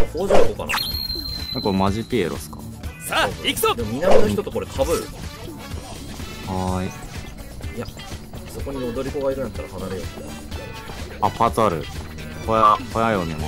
工場行こうかな。 これマジピエロっすか？ さあ行くぞ。 でも南の人とこれ被る。 はーい。 いや、そこに踊り子がいるんやったら離れよう。 あ、パーツある。小屋読みます。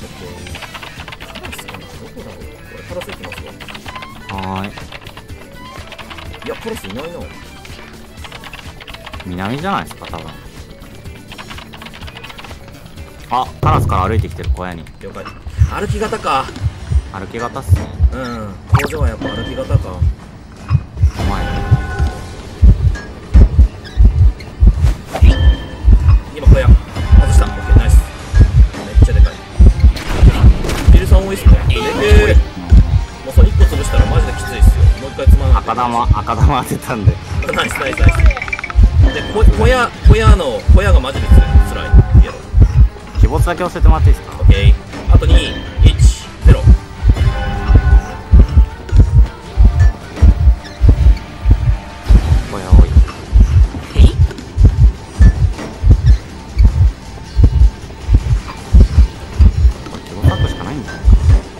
カラスかな、どこだろう。これカラス行きますわ。 はーい。 いや、カラスいないな。 南じゃないですか、多分。あ、カラスから歩いてきてる、小屋に。 了解。歩き型か。 歩き型っすね。 うん、工場はやっぱ歩き型か。 お前。 今小屋外した。オッケー、ナイス。めっちゃでかい。ビルさん多いっすか？でけえ。もうそれ1個潰したらマジできついっすよ。もう一回つまんで。 赤玉当てたんで。 ナイスナイスナイス。で、小屋がマジでつらい。やろ。 鬼没だけ教えてもらっていいですか？ オッケー。あと2、1、0。 小屋多い。これ鬼没策しかないんじゃないかな。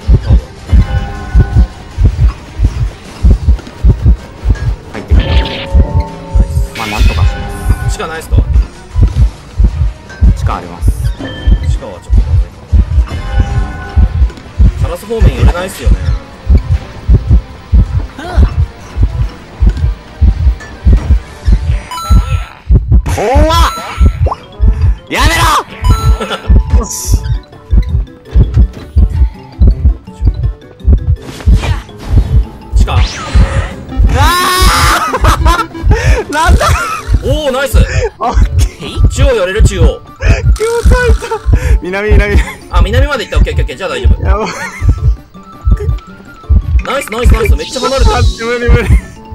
入ってきて。まあなんとかします。 地下ないっすか？ 地下あります。 地下はちょっとまずいかな。カラス方面寄れないっすよね。 怖っ！やめろ！よし。 地下。 なんだ！ おお、ナイス。 オッケー。 中央寄れる、中央。 今日書いた。南。 あ、南まで行った。オッケーオッケーオッケー。じゃあ大丈夫。 やばい。 ナイスナイスナイス。めっちゃ離れて無理。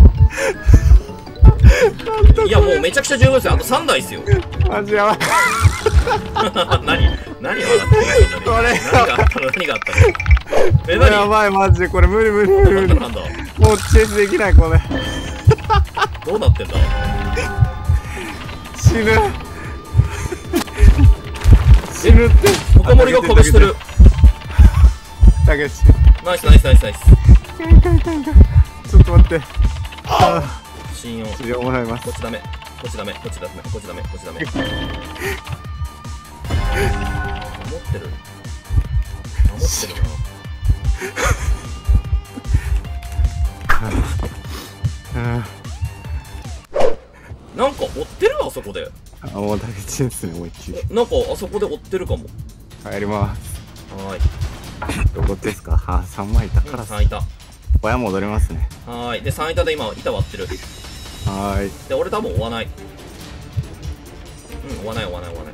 る。いや、もうめちゃくちゃ十分ですよ。あと3台っすよ。 マジやばい。 何笑ってるの？ これ何があったの？何があったの？え、何？ やばい、マジでこれ無理。 なんだ。 もうチェイスできない、これ。 どうなってんだ？ 死ぬって。 深森が壁してる。 たけし。 ナイスナイスナイスナイス。 ちょっと待って。 信用。 治療もらいます。 こっちダメ。こっちダメ。こっちダメ。こっちダメ。こっちダメ。守ってるな。なんか追ってるあそこで。 あ、もうたけしですね、思いっきり。 なんかあそこで追ってるかも。 帰ります。 はーい。 どこですか？あ、3枚いたから 3板。 親戻りますね。 はーい。で、3板で今板割ってる。 はーい。 で、俺多分追わない。追わない。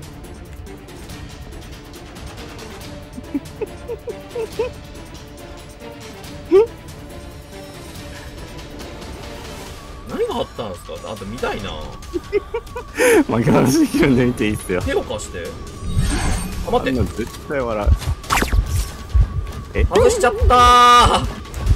何があったんですか？あと見たいな。 負け話できるんで見ていいっすよ。 手を貸して。あ、待って。 絶対笑う。 外しちゃったー。 あ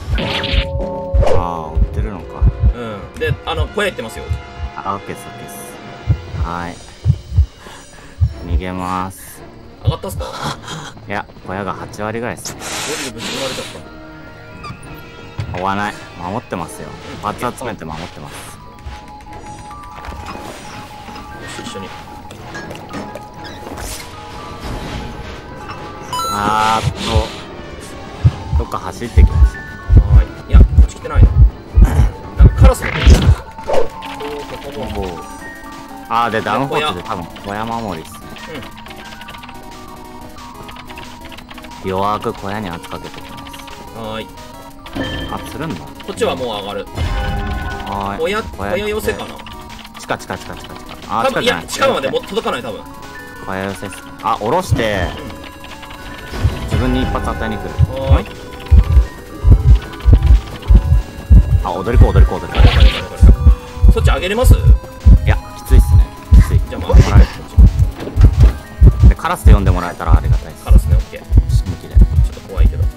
あ、追ってるのか。 で、小屋行ってますよ。 あ、オッケーです。はーい。逃げます。 上がったっすか？ いや、小屋が8割ぐらいですね。 ゴリでぶち込まれちゃった。 追わない。守ってますよ。パーツ集めて守ってます。 よし、一緒に。 どっか走ってきました。 はーい。いや、こっち来てないな。なんかカラスのここも。 で、ダウンフォーツで多分、小屋守りっすね。弱く小屋に圧かけてきます。 はーい。 あ、するんだ。 こっちはもう上がる。 はーい。 小屋寄せかな。 地下。 多分、いや、地下までも届かない、多分。 小屋寄せっす。あ、下ろして、自分に一発与えに来る。 はーい。 あ、踊り子。 そっち上げれます？ いや、きついっすね。 じゃあ、 もらえる。で、カラスで呼んでもらえたらありがたいです。 カラスね、オッケー。 死ぬ気で。 ちょっと怖いけど。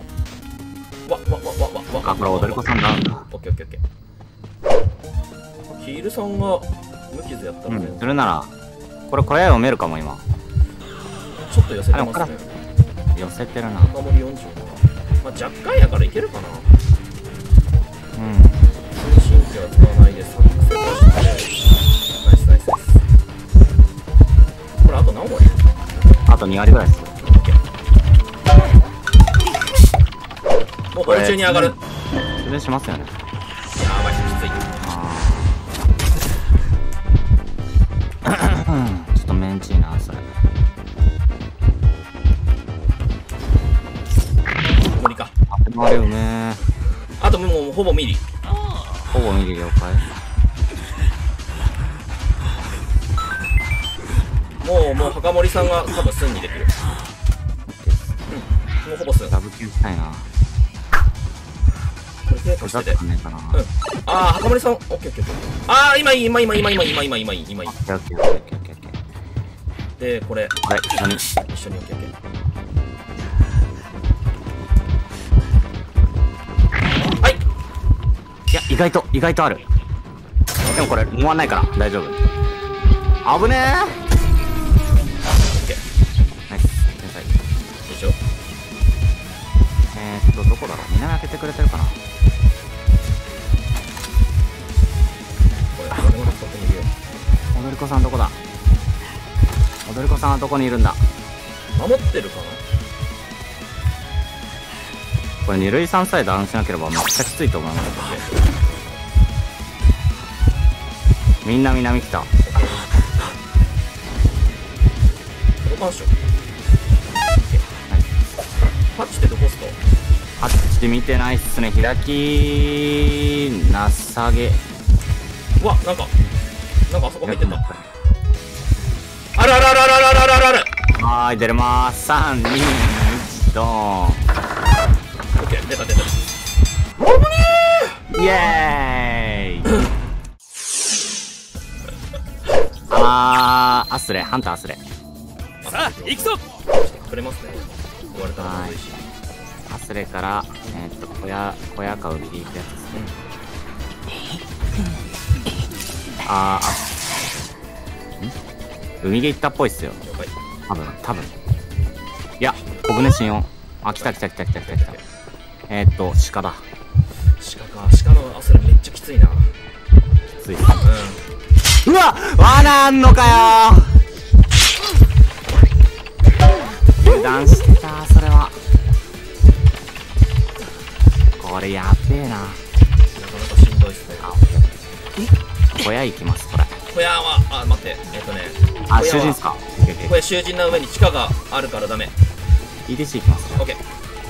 あ、これ踊り子さんだ。 オッケー。ヒールさんが無傷やったらね。 するなら、これ小屋読めるかも、今。 ちょっと寄せてますね。 寄せてるな。 赤森47。まあ、若干やからいけるかな。 うん。 通信機は使わないでサックス出してナイスナイスナイス。これあと何割？ あと2割ぐらいですよ。 もうこれ中に上がる。 それしますよね。 やばい、きつい。 ちょっとメンチいなそれ。 無理か。 あれうめえ。 あともうほぼミリ。 ほぼミリ了解。 もう墓森さんが多分スンにできる。もうほぼスン。 ダブキューしたいな。 これ手貸してて。 かねかな。 ああ、墓森さん、オッケーオッケーオッケー。ああ、今いい。 オッケーオッケーオッケーオッケー。 で、これ一緒に。 一緒にオッケーオッケー。はい。 いや、意外とある。でもこれ回んないから大丈夫。危ねえ。 オッケー。 ナイス。天才。 でしょ。 どこだろう。南開けてくれてるかな。 これ俺も使ってみるよ。 踊り子さんどこだ。踊り子さんはどこにいるんだ。 守ってるかな。 これ二塁さんさえダウンしなければめっちゃきついと思います。みんな南来た。 届かんしょ。パッチってどこっすか。 あっち見てないっすね。開きなさげ。 うわ、なんかあそこ入ってた。あるあるあるあるあるあるある。 はーい、出れまーす。3、2、1、ドーン。 オッケー、出た。 イエーイアスレ、ハンターアスレ。 さあ、行くぞ。くれますね。言われたらまずいし。 アスレから、小屋か海で行くやつですね。海毛行ったっぽいっすよ。 了解。 多分。いや、小舟信用。あ、来た。鹿だ。 鹿のアスレめっちゃきついな。 きついっすね。うわ、罠あんのかよー。油断してた、それは。これやべえな。 なかなかしんどいっすね。 小屋行きます、これ。 小屋は、待って、 囚人っすか。 これ囚人の上に地下があるからダメ。 EDC 行きます。 オッケー。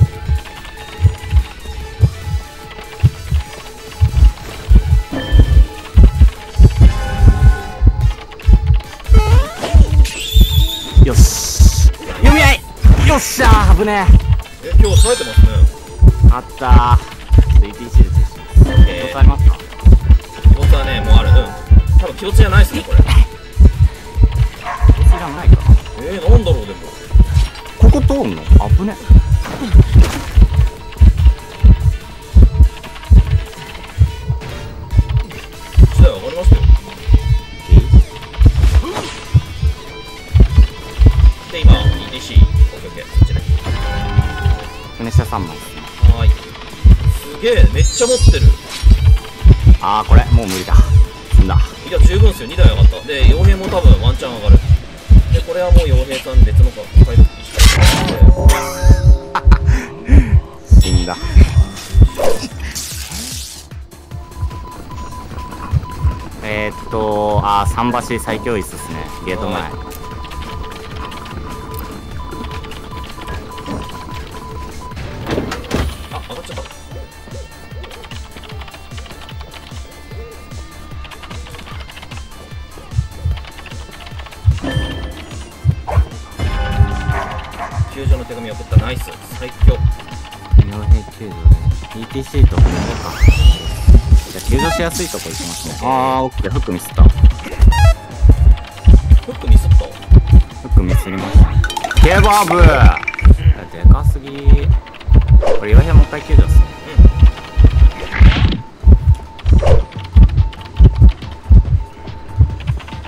よし。読み合い。よっしゃー、危ねえ。今日冴えてますね。 あったー。ETC で接します。気を使いますか。 気持ちはね、もうある。多分気持ちじゃないっすね、これ。 気持ちじゃないか。 なんだろう、でも。 ここ通んの危ね。 1台上がりましたよ。で、今、ETC。オッケーオッケー、そっちね。 船下3枚ですね。 はーい。すげえ、めっちゃ持ってる。 これ、もう無理だ。積んだ。 いや、十分っすよ、2台上がった。で、傭兵も多分ワンチャン上がる。で、これはもう傭兵さん別の回復して死んだ。桟橋最強椅子ですね。ゲート前。 あ、上がっちゃった。救助の手紙を送った。ナイス、最強。 傭兵救助で ETC と船か。じゃあ救助しやすいとこ行きますね。オッケー。フックミスった。 フックミスった。 フックミスりました。ケバブでかすぎ。これ傭兵もう一回救助っすね。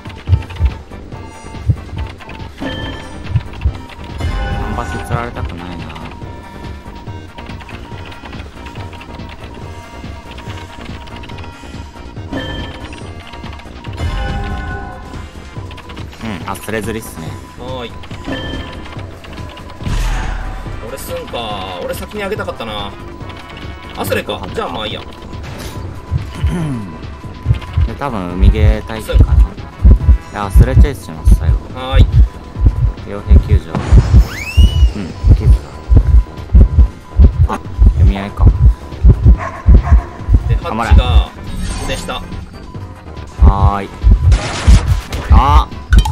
桟橋釣られたくないな。 スレズリっすね。 はーい。俺すんか。俺先にあげたかったな。アスレか。じゃあまあいいや。 で、多分海ゲー待機かな。いや、スレチェイスします、最後。 はーい。 傭兵救助。うん、キズだ。あ、読み合いか。 で、ハッチが船下。 はーい。あ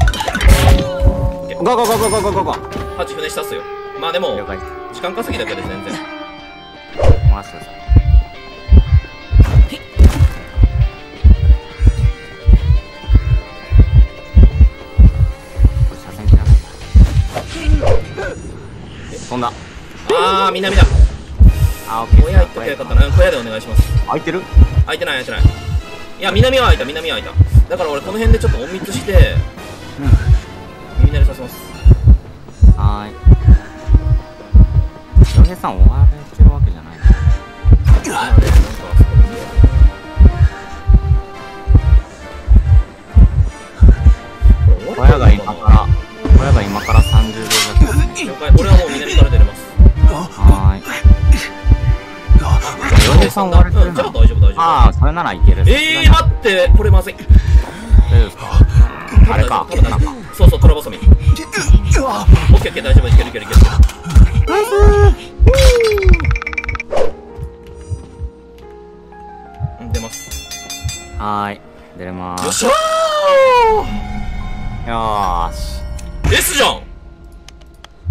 ーゴーゴーゴーゴーゴーゴーゴーゴー。 ハッチ船下っすよ。まあでも了解。 時間稼ぎだけで全然。 回してください。これ車線切らないか。飛んだ。 あー、南だ。 あー、オッケー。 小屋行っときゃよかったな。小屋でお願いします。 開いてる？ 開いてない開いてない。いや、南は開いた、南は開いた。だから俺この辺でちょっと隠密して、耳鳴りさせます。 はーい。洋平さん追われてるわけじゃないの？ まあね、なんかそこに小屋が今から30秒弱ですね。 了解。俺はもう南から出れます。 はーい。洋平さん追われてるじゃあの？ 大丈夫大丈夫。 ああ、それならいける。 待って、これまずい。 大丈夫ですか？あれか、 多分大丈夫。そうそう、トラバサミ。オッケーオッケー、大丈夫、いけるいけるいける。 ナイスー。出ます。 はーい、出れまーす。 よっしゃよーし。 ー S じゃん。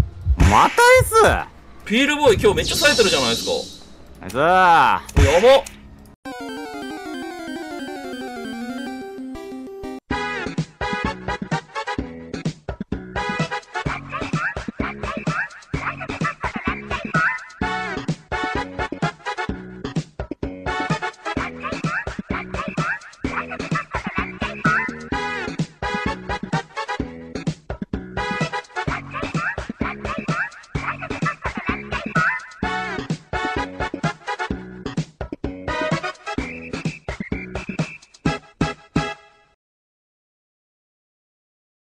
また S？ ピールボーイ今日めっちゃ冴えてるじゃないですか。 ナイスー。 やばっ。